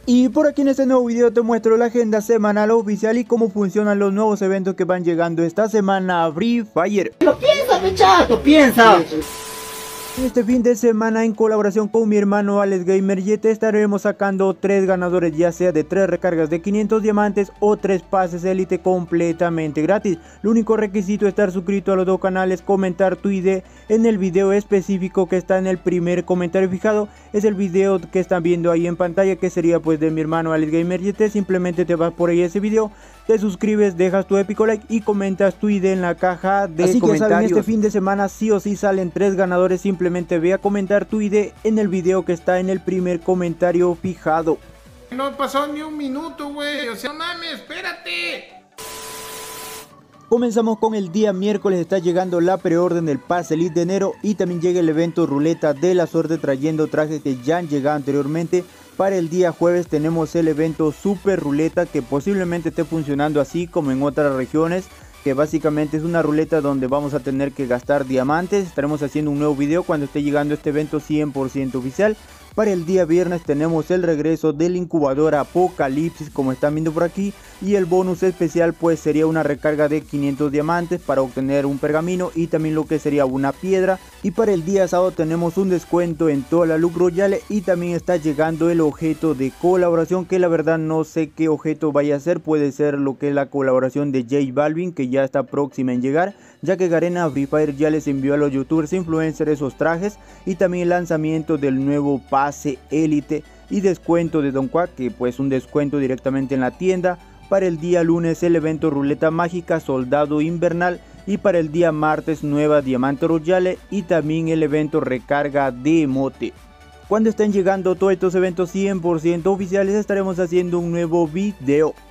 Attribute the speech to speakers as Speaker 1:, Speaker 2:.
Speaker 1: Y por aquí en este nuevo video te muestro la agenda semanal oficial y cómo funcionan los nuevos eventos que van llegando esta semana a Free Fire.
Speaker 2: ¡Lo piensa, pechato! ¡Piensa!
Speaker 1: Este fin de semana, en colaboración con mi hermano Alex Gamer, te estaremos sacando 3 ganadores, ya sea de 3 recargas de 500 diamantes o 3 pases élite completamente gratis. Lo único requisito es estar suscrito a los dos canales, comentar tu ID en el video específico que está en el primer comentario fijado. Es el video que están viendo ahí en pantalla, que sería pues de mi hermano Alex Gamer. Simplemente te vas por ahí a ese video, te suscribes, dejas tu épico like y comentas tu ID en la caja de comentarios. Así que saben, este fin de semana sí o sí salen 3 ganadores. Simplemente ve a comentar tu ID en el video que está en el primer comentario fijado.
Speaker 3: No pasó ni un minuto, güey. O sea, no mames, espérate.
Speaker 1: Comenzamos con el día miércoles. Está llegando la preorden del pase elite de enero y también llega el evento ruleta de la suerte trayendo trajes que ya han llegado anteriormente. Para el día jueves tenemos el evento super ruleta, que posiblemente esté funcionando así como en otras regiones, que básicamente es una ruleta donde vamos a tener que gastar diamantes. Estaremos haciendo un nuevo video cuando esté llegando este evento 100% oficial. Para el día viernes tenemos el regreso del incubador Apocalipsis, como están viendo por aquí, y el bonus especial pues sería una recarga de 500 diamantes para obtener un pergamino y también lo que sería una piedra. Y para el día sábado tenemos un descuento en toda la Loot Royale y también está llegando el objeto de colaboración, que la verdad no sé qué objeto vaya a ser. Puede ser lo que es la colaboración de J Balvin, que ya está próxima en llegar, ya que Garena Free Fire ya les envió a los youtubers influencers esos trajes, y también el lanzamiento del nuevo pase élite y descuento de Don Quack, que pues un descuento directamente en la tienda. Para el día lunes el evento ruleta mágica soldado invernal, y para el día martes nueva diamante royale y también el evento recarga de emote. Cuando estén llegando todos estos eventos 100% oficiales estaremos haciendo un nuevo video.